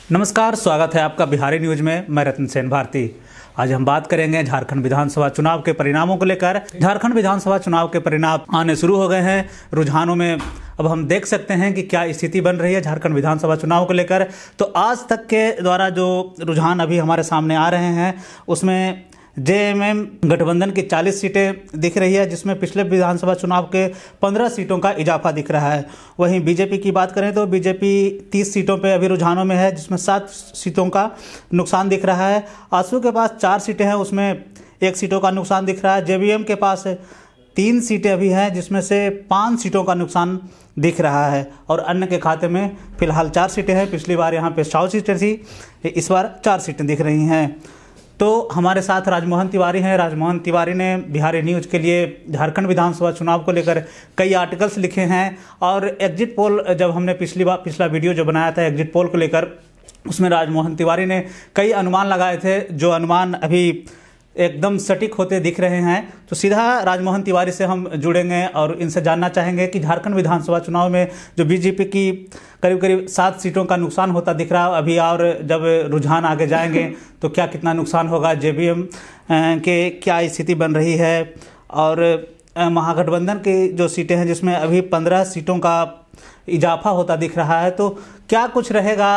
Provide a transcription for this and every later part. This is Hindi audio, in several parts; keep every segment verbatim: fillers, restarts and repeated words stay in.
नमस्कार, स्वागत है आपका बिहारी न्यूज में। मैं रतन सेन भारती। आज हम बात करेंगे झारखंड विधानसभा चुनाव के परिणामों को लेकर। झारखंड विधानसभा चुनाव के परिणाम आने शुरू हो गए हैं। रुझानों में अब हम देख सकते हैं कि क्या स्थिति बन रही है झारखंड विधानसभा चुनाव को लेकर। तो आज तक के द्वारा जो रुझान अभी हमारे सामने आ रहे हैं उसमें जे एम एम गठबंधन की चालीस सीटें दिख रही है, जिसमें पिछले विधानसभा चुनाव के पंद्रह सीटों का इजाफा दिख रहा है। वहीं बीजेपी की बात करें तो बीजेपी तीस सीटों पे अभी रुझानों में है, जिसमें सात सीटों का नुकसान दिख रहा है। आसू के पास चार सीटें हैं, उसमें एक सीटों का नुकसान दिख रहा है। जे बी एम के पास तीन सीटें अभी हैं, जिसमें से पाँच सीटों का नुकसान दिख रहा है। और अन्य के खाते में फिलहाल चार सीटें हैं। पिछली बार यहाँ पे सौ सीटें थी, इस बार चार सीटें दिख रही हैं। तो हमारे साथ राजमोहन तिवारी हैं। राजमोहन तिवारी ने बिहारी न्यूज़ के लिए झारखंड विधानसभा चुनाव को लेकर कई आर्टिकल्स लिखे हैं। और एग्जिट पोल, जब हमने पिछली बार पिछला वीडियो जो बनाया था एग्जिट पोल को लेकर, उसमें राजमोहन तिवारी ने कई अनुमान लगाए थे, जो अनुमान अभी एकदम सटीक होते दिख रहे हैं। तो सीधा राजमोहन तिवारी से हम जुड़ेंगे और इनसे जानना चाहेंगे कि झारखंड विधानसभा चुनाव में जो बीजेपी की करीब करीब सात सीटों का नुकसान होता दिख रहा है अभी, और जब रुझान आगे जाएंगे तो क्या कितना नुकसान होगा, जे बी एम के क्या स्थिति बन रही है, और महागठबंधन की जो सीटें हैं जिसमें अभी पंद्रह सीटों का इजाफा होता दिख रहा है, तो क्या कुछ रहेगा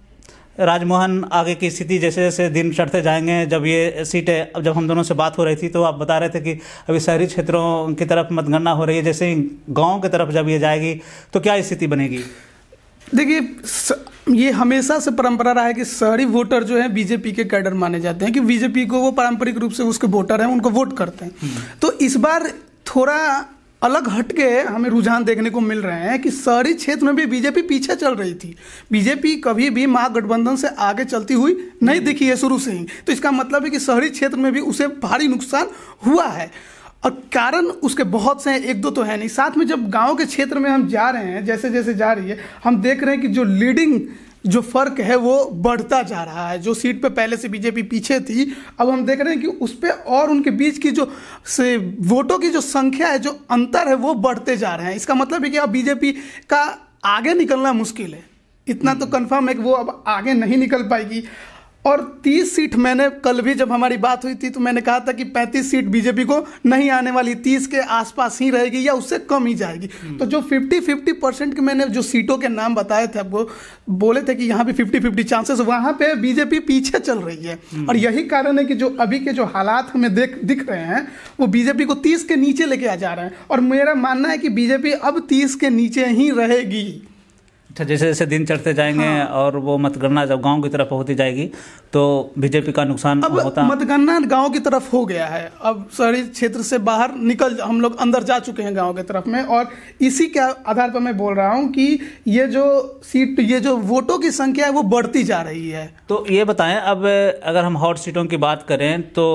राजमोहन आगे की स्थिति जैसे जैसे दिन चढ़ते जाएंगे। जब ये सीटें, जब हम दोनों से बात हो रही थी तो आप बता रहे थे कि अभी शहरी क्षेत्रों की तरफ मतगणना हो रही है, जैसे ही गांव की तरफ जब ये जाएगी तो क्या स्थिति बनेगी? देखिए, ये हमेशा से परंपरा रहा है कि शहरी वोटर जो है बीजेपी के कैडर माने जाते हैं, कि बीजेपी को वो पारंपरिक रूप से उसके वोटर हैं, उनको वोट करते हैं। तो इस बार थोड़ा अलग हटके हमें रुझान देखने को मिल रहे हैं कि शहरी क्षेत्र में भी बीजेपी पीछे चल रही थी। बीजेपी कभी भी महागठबंधन से आगे चलती हुई नहीं दिखी है शुरू से ही। तो इसका मतलब है कि शहरी क्षेत्र में भी उसे भारी नुकसान हुआ है, और कारण उसके बहुत से हैं, एक दो तो है नहीं। साथ में जब गांव के क्षेत्र में हम जा रहे हैं, जैसे जैसे जा रही है, हम देख रहे हैं कि जो लीडिंग जो फर्क है वो बढ़ता जा रहा है। जो सीट पे पहले से बीजेपी पीछे थी, अब हम देख रहे हैं कि उस पे और उनके बीच की जो से वोटों की जो संख्या है, जो अंतर है, वो बढ़ते जा रहे हैं। इसका मतलब है कि अब बीजेपी का आगे निकलना मुश्किल है। इतना तो कंफर्म है कि वो अब आगे नहीं निकल पाएगी। और तीस सीट, मैंने कल भी जब हमारी बात हुई थी तो मैंने कहा था कि पैंतीस सीट बीजेपी को नहीं आने वाली, तीस के आसपास ही रहेगी या उससे कम ही जाएगी। तो जो फिफ्टी फिफ्टी परसेंट के मैंने जो सीटों के नाम बताए थे, आपको बोले थे कि यहाँ पे फिफ्टी फिफ्टी चांसेस, वहाँ पे बीजेपी पीछे चल रही है। और यही कारण है कि जो अभी के जो हालात हमें देख दिख रहे हैं वो बीजेपी को तीस के नीचे लेके आ जा रहे हैं। और मेरा मानना है कि बीजेपी अब तीस के नीचे ही रहेगी। जैसे जैसे दिन चढ़ते जाएंगे, हाँ, और वो मतगणना जब गांव की तरफ होती जाएगी तो बीजेपी का नुकसान अब होता। मतगणना गांव की तरफ हो गया है, अब शहरी क्षेत्र से बाहर निकल, हम लोग अंदर जा चुके हैं गांव की तरफ में। और इसी के आधार पर मैं बोल रहा हूं कि ये जो सीट, ये जो वोटों की संख्या है वो बढ़ती जा रही है। तो ये बताएं, अब अगर हम हॉट सीटों की बात करें तो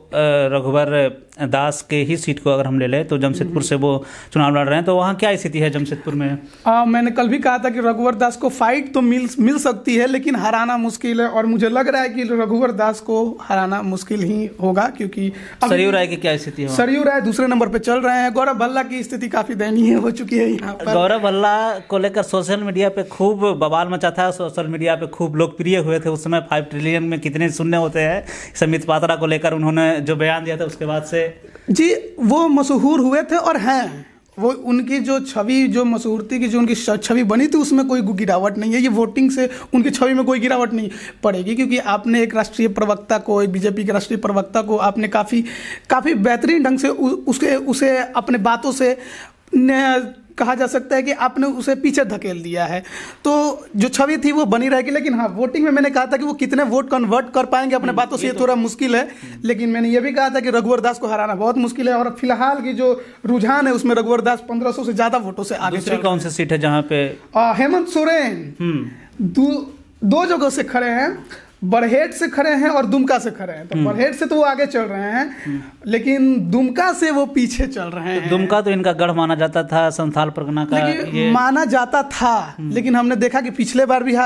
रघुवर दास के ही सीट को अगर हम ले लें तो जमशेदपुर से वो चुनाव लड़ रहे हैं, तो वहाँ क्या स्थिति है जमशेदपुर में? आ, मैंने कल भी कहा था कि रघुवर दास को फाइट तो मिल मिल सकती है, लेकिन हराना मुश्किल है। और मुझे लग रहा है कि रघुवर दास को हराना मुश्किल ही होगा, क्योंकि सरयू राय की क्या स्थिति है? सरयू राय दूसरे नंबर पे चल रहे हैं। गौरव भल्ला की स्थिति काफी दयनीय हो चुकी है यहाँ पर। गौरव भल्ला को लेकर सोशल मीडिया पे खूब बवाल मचा था, सोशल मीडिया पे खूब लोकप्रिय हुए थे। उस समय फाइव ट्रिलियन में कितने शून्य होते हैं, समित पात्रा को लेकर उन्होंने जो बयान दिया था उसके बाद से जी वो मशहूर हुए थे। और हैं वो, उनकी जो छवि, जो मशहूरती की जो उनकी छवि बनी थी, उसमें कोई गिरावट नहीं है। ये वोटिंग से उनकी छवि में कोई गिरावट नहीं पड़ेगी, क्योंकि आपने एक राष्ट्रीय प्रवक्ता को, एक बीजेपी के राष्ट्रीय प्रवक्ता को आपने काफ़ी काफ़ी बेहतरीन ढंग से उसके उसे अपने बातों से कहा जा सकता है कि आपने उसे पीछे धकेल दिया है। तो जो छवि थी वो बनी रहेगी। लेकिन हाँ, वोटिंग में मैंने कहा था कि वो कितने वोट कन्वर्ट कर पाएंगे अपने बातों से, ये थोड़ा मुश्किल है। लेकिन मैंने ये भी कहा था कि रघुवर दास को हराना बहुत मुश्किल है। और फिलहाल की जो रुझान है उसमें रघुवर दास पंद्रह सौ से ज्यादा वोटों से आगे। दूसरी कौन सी सीट है जहाँ पे हेमंत सोरेन दो दो जगह से खड़े हैं, बरहेट से खड़े हैं और दुमका से खड़े हैं। तो बरहेट से तो वो आगे चल रहे हैं, लेकिन दुमका से वो पीछे चल रहे हैं। तो दुमका तो इनका गढ़ माना जाता था, संथाल परगना का ये माना जाता था, लेकिन हमने देखा कि पिछले बार भी हारे,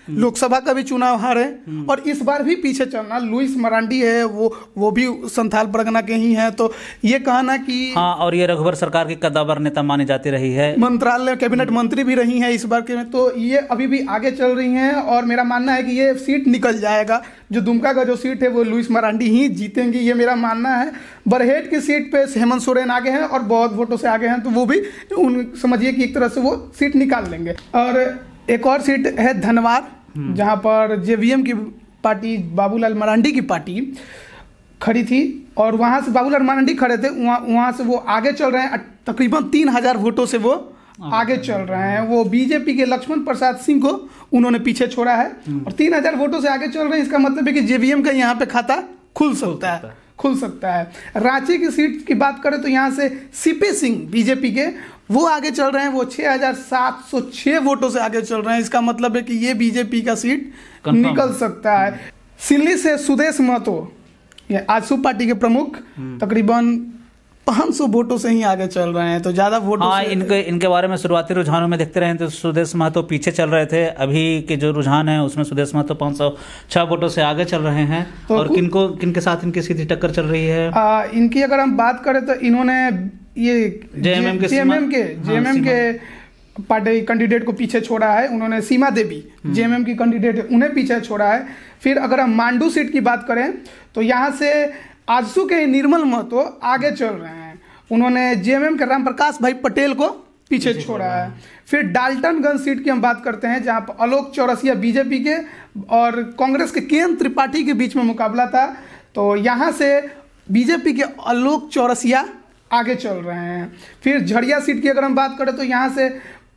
लोकसभा का भी चुनाव हारे और इस बार भी पीछे चलना। लुइस मरांडी है, वो वो भी संथाल परगना के ही हैं, तो ये कहना कि हाँ, और ये रघुवर सरकार की कद्दावर नेता मानी जाती रही है, मंत्रालय कैबिनेट मंत्री भी रही हैं इस बार के, तो ये अभी भी आगे चल रही हैं और मेरा मानना है कि ये सीट निकल जाएगा। जो दुमका का जो सीट है वो लुइस मरांडी ही जीतेंगी, ये मेरा मानना है। बरहेट की सीट पे हेमंत सोरेन आगे हैं और बहुत वोटों से आगे हैं, तो वो भी उन समझिए कि एक तरह से वो सीट निकाल लेंगे। और एक और सीट है धनवार, जहां पर जेवीएम की पार्टी, बाबूलाल मरांडी की पार्टी खड़ी थी और वहां से बाबूलाल मरांडी खड़े थे, वहां वहां से वो आगे चल रहे हैं, तकरीबन तीन हजार वोटों से वो आगे चल रहे हैं। वो बीजेपी के लक्ष्मण प्रसाद सिंह को उन्होंने पीछे छोड़ा है और तीन हजार वोटों से आगे चल रहे हैं। इसका मतलब है कि जेवीएम का यहाँ पे खाता खुल सकता है खुल सकता है रांची की सीट की बात करें तो यहाँ से सीपी सिंह बीजेपी के वो आगे चल रहे हैं, वो छह हजार सात सौ छह वोटों से आगे चल रहे हैं। इसका मतलब है कि ये बीजेपी का सीट निकल सकता है। सिल्ली से सुदेश महतो, ये आजसू पार्टी के प्रमुख, तकरीबन पाँच सौ वोटों से ही आगे चल रहे हैं, तो ज्यादा वोटों हाँ, से इनके इनके बारे में शुरुआती रुझानों में देखते रहे तो सुदेश महतो पीछे चल रहे थे। अभी के जो रुझान है उसमें सुदेश महतो पाँच सौ छह वोटों से आगे चल रहे हैं। तो और किनको किनके साथ इनकी सीधी टक्कर चल रही है? आ, इनकी अगर हम बात करें तो इन्होंने ये जेएमएम के जेएमएम के जेएमएम के पार्टी कैंडिडेट को पीछे छोड़ा है। उन्होंने सीमा देवी जेएमएम की कैंडिडेट है, उन्हें पीछे छोड़ा है। फिर अगर हम मांडू सीट की बात करें तो यहाँ से आजसू के निर्मल महतो आगे चल रहे हैं, उन्होंने जेएमएम के राम प्रकाश भाई पटेल को पीछे छोड़ा है। फिर डाल्टनगंज सीट की हम बात करते हैं, जहां पर आलोक चौरसिया बीजेपी के और कांग्रेस के के एन त्रिपाठी के बीच में मुकाबला था, तो यहां से बीजेपी के आलोक चौरसिया आगे चल रहे हैं। फिर झड़िया सीट की अगर हम बात करें तो यहाँ से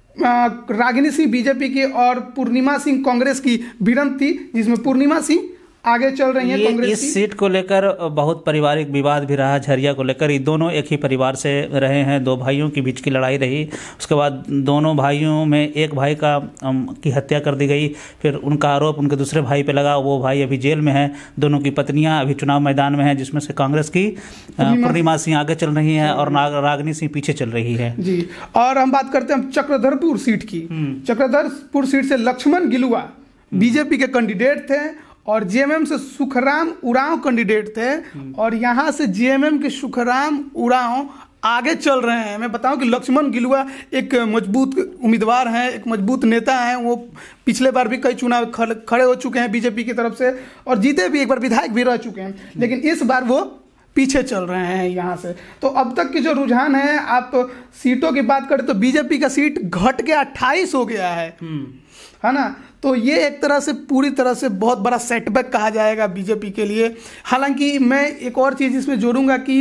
रागिनी सिंह बीजेपी की और पूर्णिमा सिंह कांग्रेस की भिड़ंत थी, जिसमें पूर्णिमा सिंह आगे चल रही है कांग्रेस। इस सीट को लेकर बहुत पारिवारिक विवाद भी रहा, झरिया को लेकर। ये दोनों एक ही परिवार से रहे हैं, दो भाइयों के बीच की लड़ाई रही। उसके बाद दोनों भाइयों में एक भाई का की हत्या कर दी गई, फिर उनका आरोप उनके दूसरे भाई पे लगा। वो भाई अभी जेल में है। दोनों की पत्नियां अभी चुनाव मैदान में हैं, जिसमें से कांग्रेस की पूर्णिमा सिंह आगे चल रही है और रागिनी सिंह पीछे चल रही है जी। और हम बात करते हैं चक्रधरपुर सीट की। चक्रधरपुर सीट से लक्ष्मण गिलुआ बीजेपी के कैंडिडेट थे और जेएमएम से सुखराम उरांव कैंडिडेट थे और यहाँ से जेएमएम के सुखराम उरांव आगे चल रहे हैं। मैं बताऊं कि लक्ष्मण गिलुआ एक मजबूत उम्मीदवार हैं, एक मजबूत नेता हैं। वो पिछले बार भी कई चुनाव खड़े हो चुके हैं बीजेपी की तरफ से और जीते भी, एक बार विधायक भी रह चुके हैं, लेकिन इस बार वो पीछे चल रहे हैं यहाँ से। तो अब तक की जो रुझान है, आप सीटों की बात करें तो बीजेपी का सीट घट के अट्ठाईस हो गया है, है ना। तो ये एक तरह से पूरी तरह से बहुत बड़ा सेटबैक कहा जाएगा बीजेपी के लिए। हालांकि मैं एक और चीज़ इसमें जोड़ूंगा कि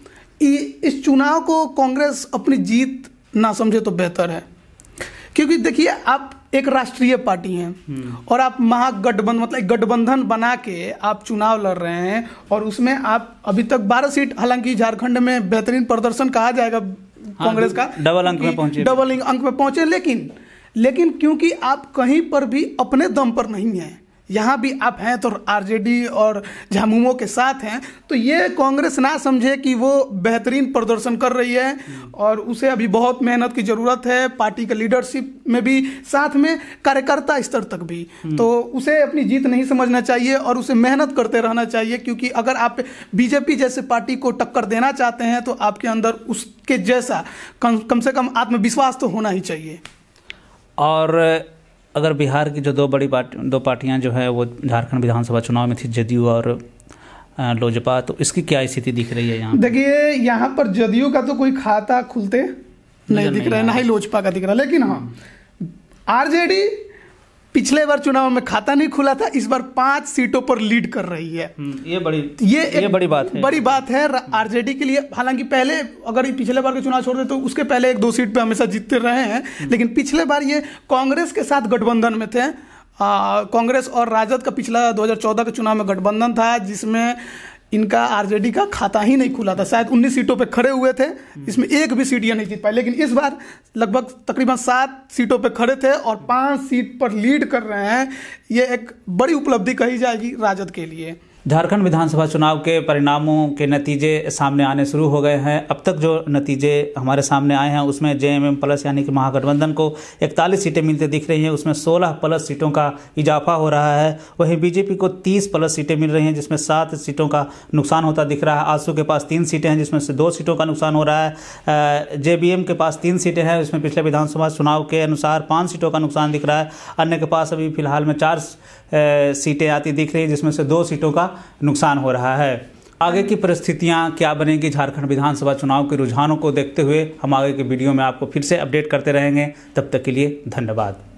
इस चुनाव को कांग्रेस अपनी जीत ना समझे तो बेहतर है, क्योंकि देखिए आप एक राष्ट्रीय पार्टी हैं और आप महागठबंधन मतलब गठबंधन बना के आप चुनाव लड़ रहे हैं और उसमें आप अभी तक बारह सीट, हालांकि झारखंड में बेहतरीन प्रदर्शन कहा जाएगा कांग्रेस का, डबल अंक में पहुंचे डबल अंक में पहुंचे लेकिन लेकिन क्योंकि आप कहीं पर भी अपने दम पर नहीं हैं, यहाँ भी आप हैं तो आरजेडी और झामुमो के साथ हैं, तो ये कांग्रेस ना समझे कि वो बेहतरीन प्रदर्शन कर रही है और उसे अभी बहुत मेहनत की ज़रूरत है, पार्टी के लीडरशिप में भी, साथ में कार्यकर्ता स्तर तक भी। तो उसे अपनी जीत नहीं समझना चाहिए और उसे मेहनत करते रहना चाहिए, क्योंकि अगर आप बीजेपी जैसे पार्टी को टक्कर देना चाहते हैं तो आपके अंदर उसके जैसा कम कम से कम आत्मविश्वास तो होना ही चाहिए। और अगर बिहार की जो दो बड़ी पार्टी दो पार्टियां जो है वो झारखंड विधानसभा चुनाव में थी, जदयू और लोजपा, तो इसकी क्या स्थिति दिख रही है यहाँ? देखिए यहाँ पर जदयू का तो कोई खाता खुलते नहीं दिख रहा है, ना ही लोजपा का दिख रहा है, लेकिन हाँ आरजेडी पिछले बार चुनाव में खाता नहीं खुला था, इस बार पांच सीटों पर लीड कर रही है। ये बड़ी ये ये बड़ी बात है बड़ी बात है आरजेडी के लिए। हालांकि पहले अगर पिछले बार के चुनाव छोड़ दे तो उसके पहले एक दो सीट पे हमेशा जीतते रहे हैं, लेकिन पिछले बार ये कांग्रेस के साथ गठबंधन में थे। कांग्रेस और राजद का पिछला दो हज़ार चौदह के चुनाव में गठबंधन था, जिसमें इनका आरजेडी का खाता ही नहीं खुला था। शायद उन्नीस सीटों पे खड़े हुए थे, इसमें एक भी सीट ये नहीं जीत पाए, लेकिन इस बार लगभग तकरीबन सात सीटों पे खड़े थे और पांच सीट पर लीड कर रहे हैं। ये एक बड़ी उपलब्धि कही जाएगी राजद के लिए। झारखंड विधानसभा चुनाव के परिणामों के नतीजे सामने आने शुरू हो गए हैं। अब तक जो नतीजे हमारे सामने आए हैं उसमें जेएमएम प्लस यानी कि महागठबंधन को इकतालीस सीटें मिलती दिख रही हैं, उसमें सोलह प्लस सीटों का इजाफा हो रहा है। वहीं बीजेपी को तीस प्लस सीटें मिल रही हैं जिसमें सात सीटों का नुकसान होता दिख रहा है। आजसू के पास तीन सीटें हैं जिसमें से दो सीटों का नुकसान हो रहा है। जेबीएम के पास तीन सीटें हैं, इसमें पिछले विधानसभा चुनाव के अनुसार पाँच सीटों का नुकसान दिख रहा है। अन्य के पास अभी फिलहाल में चार सीटें आती दिख रही हैं जिसमें से दो सीटों का नुकसान हो रहा है। आगे की परिस्थितियां क्या बनेंगी झारखंड विधानसभा चुनाव के रुझानों को देखते हुए हम आगे के वीडियो में आपको फिर से अपडेट करते रहेंगे। तब तक के लिए धन्यवाद।